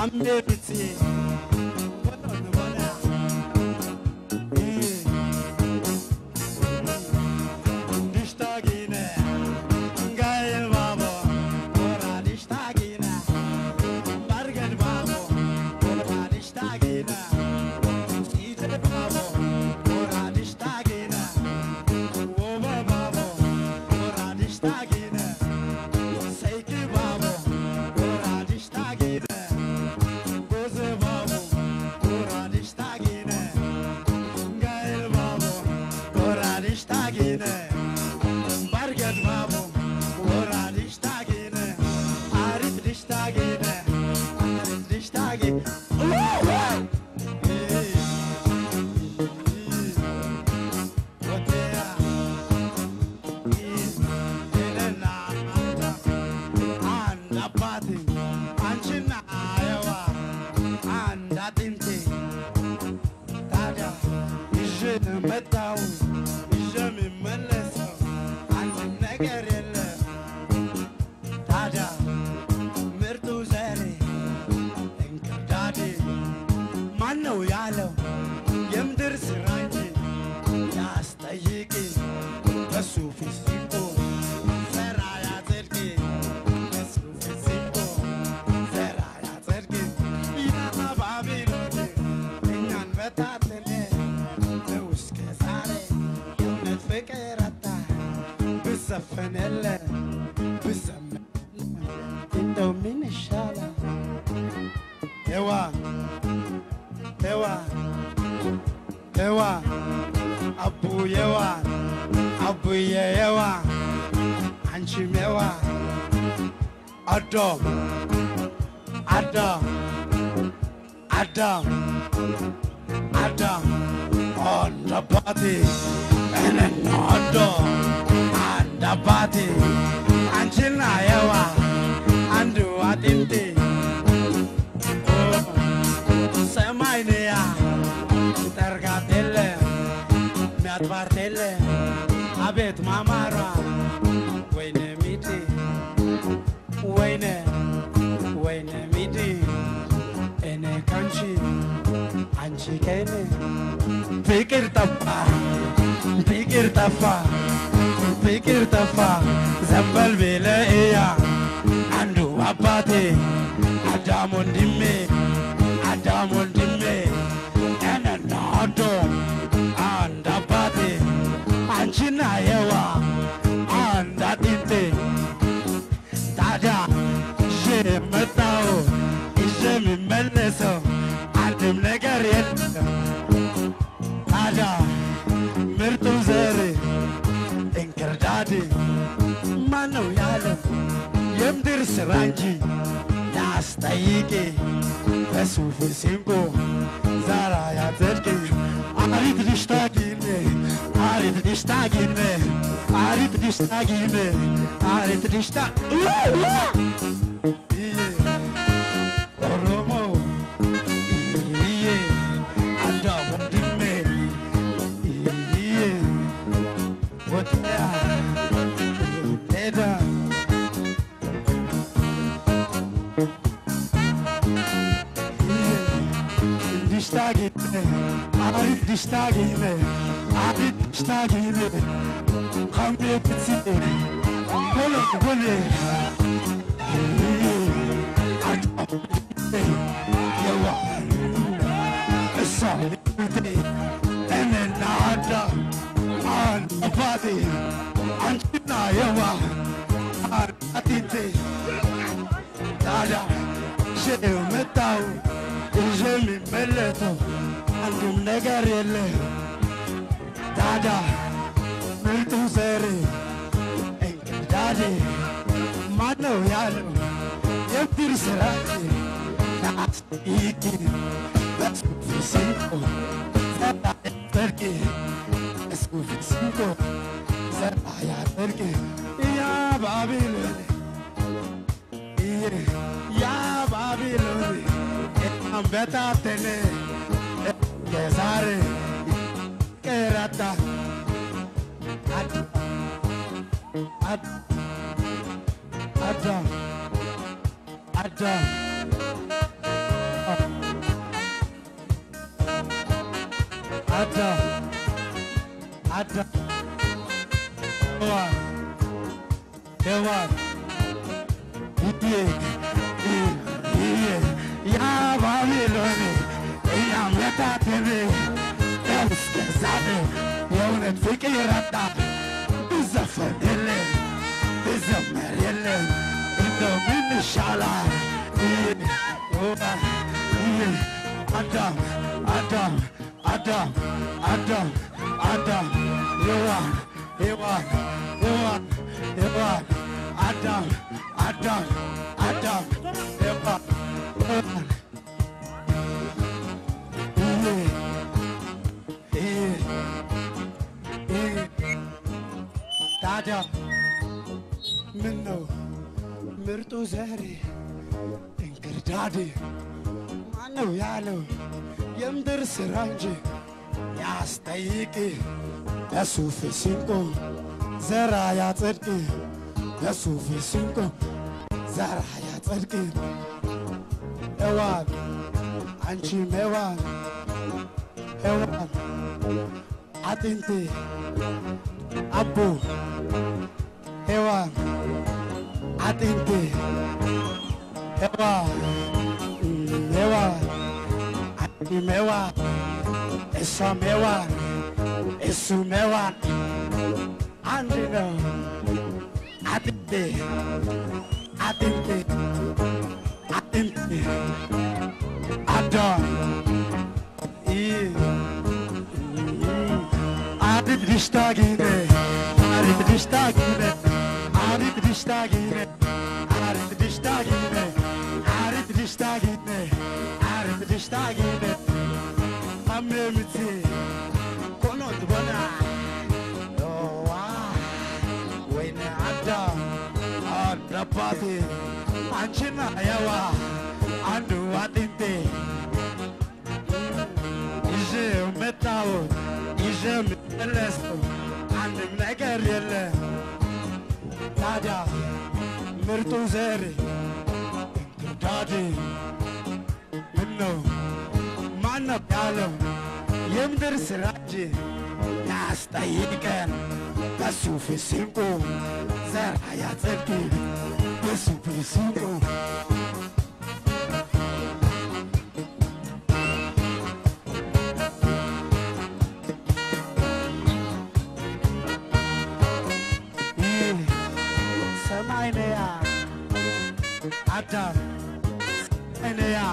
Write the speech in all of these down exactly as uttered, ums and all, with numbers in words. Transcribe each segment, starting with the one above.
ambebiti ዲሽታጊና ጋይል ባቦ ወራ ዲሽታጊና ባርገን ባቦ ወራ ዲሽታጊና ኢተ ባቦ ወራ ዲሽታጊና ወባ ባቦ ወራ ዲሽታጊና ሰይክ ባቦ ወራ ዲሽታጊና ጎዘ ባቦ ወራ ዲሽታጊና ጋይል ባቦ ወራ ዲሽታጊና ባርገን ባቦ ወራ ዲሽታጊና አሪፍ ዲሽታጊና አሪፍ ዲሽታጊና መጣው ይዘምመለሰው አንድ ነገር የለ ታዲያ ምርጡ ዘሬ እንክርዳዴ ማነው ያለው የምድር ስራ እንጂ ያስጠይቅ በሱ ፊት ሲቆ ዘራ ያጽድቅ በሱ ፊት ሲቆ ዘራ ያጽድቅ ያ ባቢሎን እኛን በታተነ እስከ ዛሬ የእውነት ፍቅር አጣ ብዘፈንለ ብዘመር እንደው ምን ይሻላል ሄዋ ሄዋ ሄዋ አቡዬዋ አቡዬዋ አንቺም ሄዋ አዳም አዳም አዳም አዳም and a party and another and a party and chinayawa and do a dinte oh semainea targatelle me advartelle abet mamara wene miti wene wene miti ene kanchi anchi kene fikir tafa fikir tafa fikir tafa zambal beleya andu abate adam ondime adam ondime ena nado and abate anchina yewa and adinte tada je metao je mi meleso andim ነገር የለም ታዲያ ምርጡ ዘሬ እንክርዳዴ ማነው ያለው የምድር ስራ እንጂ ያስጠይቅ በሱ ፊት ሲንቆ ዛራ ያጽድቅ አሪፍ ዲሽታጊና አሪፍ ዲሽታጊና አሪፍ ዲሽታጊና አሪፍ ዲሽታ ኦሮሞ ዲሽታጊና አሪፍ ዲሽታጊና አሪፍ ዲሽታጊና ካምቤትሲ ሆሎ ሆሎ የዋ እሳሌ እነናዳ አንባቴ አንቺና የዋ አቲንቴ ታዲያ ሸው መጣው የሚመለሰው አንድም ነገር የለ ታዲያ ምርጡ ዘሬ እንክርዳዴ ማነው ያለው የምድር ስራ ናስይቂ በሱ ፊት ሲንቆ ዘራ ያጽድቅ በሱ ፊት ሲንቆ ዘራ ያጽድቅ ያ ባቢሎን ያ ባቢሎን በታተነ የዛሬ ቀራታ አዳ አዳ አዳ Adam, Adam, Ewan, Ewan, Idiek, Idiek, Ya Babylon, Ya Metatebe, Elske Zade, Yonet Fikirata, Bizafadele, Bizamarele, Indominishala, Adam, Adam, Adam, Adam, Adam, Ewan, Ewan, Ewan, Ewan, Adam, Adam, Adam, Ewan, Ewan. Dada, Minno, Mirto Zari, Inkerdadi, Mano Yalo, Yamder Siranji, Yastaiki, Yasufi Cinco, Zaraya Turki, Yasufi Cinco, Zaraya Turki, Ewan, Anchi Mewan, Ewan, Atinti, Abu, Ewan, Atinti, Ewan, Ewan, Ati Mewan, Esa Mewan, Esu Mewan, Andino, Atinti, Atinti, Atinti, Adon, Arit Ethiopian, Arit Ethiopian, Arit Ethiopian, Arit Ethiopian, Arit Ethiopian, Arit Ethiopian. Amemiti, kono tubona. Oh wow, when Adam, Adapati, Anchina yawa, Andu Adinte, Ije Metao. Ijem Elesto, and the Megarele, Dada, Mirtozeri, Daddy, Minno, Mana Palo, Yemder Siraji, Nasta Yikan, Kasufi Cinco, Zarayateki, Kasufi Cinco. Adam, Enea,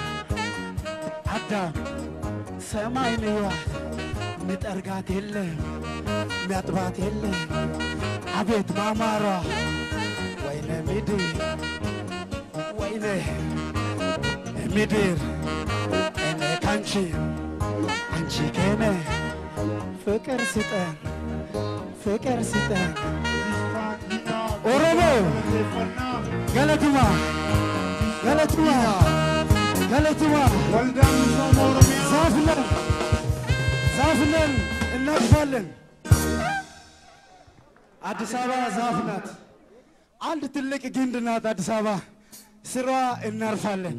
Adam, Samainea, Mitargatille, Matbatille, Abet Mamara, Wayne Midi, Wayne Midir, and a country, and Chicane, Fuker Sitan, Fuker Sitan, Orobo, Galatuma. Galatuma, Galatuma, well done, Zafnan, Zafnan, and not fallen. Addis Ababa, Zafnat, and the Tillik again, the Nat Addis Ababa, Sira and Narfallen.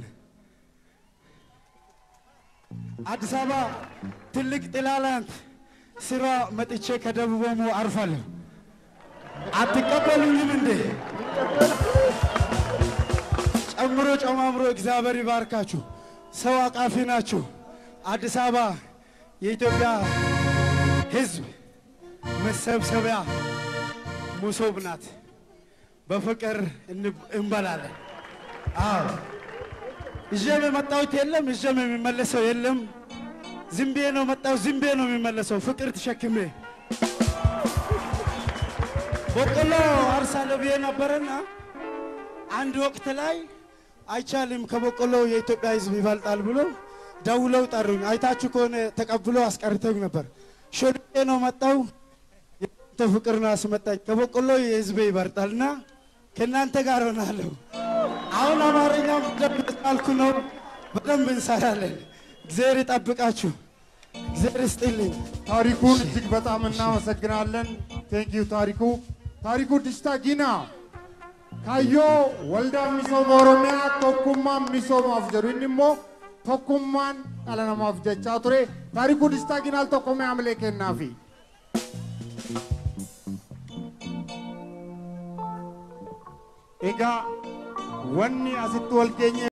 Addis Ababa, Tillik Tilaland, Sira Matiche Kadabumo Arfal. At the couple of women day. Amroch Amamro Xavier Barkachu, Sawak Afinachu, Addis Ababa, Ethiopia, Hizb, Meseb Sabia, Musobnat, Bafakar in Imbalal. Ah, Jame Matau Tellem, Jame Maleso Yellem, Zimbiano Matau Zimbiano Maleso, Fakir Shakime. Bokolo Arsalaviana Barana, and Waktalai. አይቻልም ከበቆሎ የኢትዮጵያ ህዝብ ይባልጣል ብሎ ደውለው ጠሩኝ አይታችሁ ከሆነ ተቀብሎ አስቀርተኝ ነበር ሾልቄ ነው መጣው ተፍቅርና አስመጣኝ ከበቆሎ የህዝብ ይባልጣልና ከናንተ ጋር ሆናለሁ አሁን አማርኛው ደብጣልኩ ነው በደንብ እንሰራለን እግዚአብሔር ይጠብቃችሁ እግዚአብሔር ይስጥልኝ ታሪኩን እጅግ በጣም እናመሰግናለን ቴንክ ዩ ታሪኩ ታሪኩ ዲሽታጊና ካዮ ወልዳ ሚሶ ኦሮሚያ ቶኩማ ሚሶ አፍጀሩኝሞ tokkummaan dhala namaaf jechaa ture taarikuu dishtaagina al tokko mee amlee kennaafi. Egaa wanni asitti wal geenye